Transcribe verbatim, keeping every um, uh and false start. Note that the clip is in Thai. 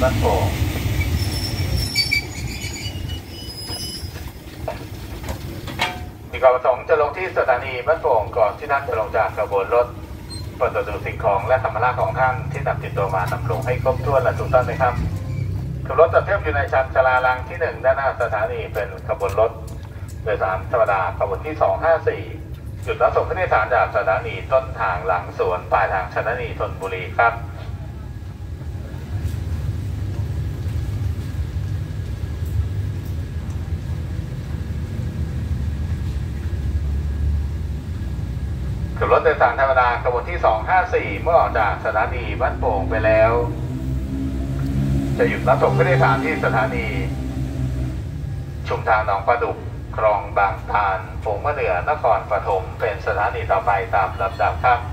บ้านโป่งมีความประสงค์จะลงที่สถานีบ้านโป่งก่อนที่ท่านจะลงจากขบวนรถเปิดตัวดูสิ่งของและสัมภาระของท่านที่นำติดตัวมานำลงให้ครบถ้วนและถูกต้องนะครับขบวนรถจะเทียบอยู่ในชั้นชลารางที่หนึ่งด้านหน้าสถานีเป็นขบวนรถโดยสารธรรมดาขบวนที่สองห้าสี่จุดรับส่งผู้โดยสารจากสถานีต้นทางหลังสวนปลายทางสถานีธนบุรีครับขบวนรถโดยสารธรรมดาขบวนที่สองห้าสี่เมื่อออกจากสถานีบ้านโป่งไปแล้วจะหยุดรับส่งผู้โดยสารที่สถานีชุมทางหนองปลาดุกคลองบางตาลฝูงมะเดื่อนครปฐมเป็นสถานีต่อไปตามลำดับครับ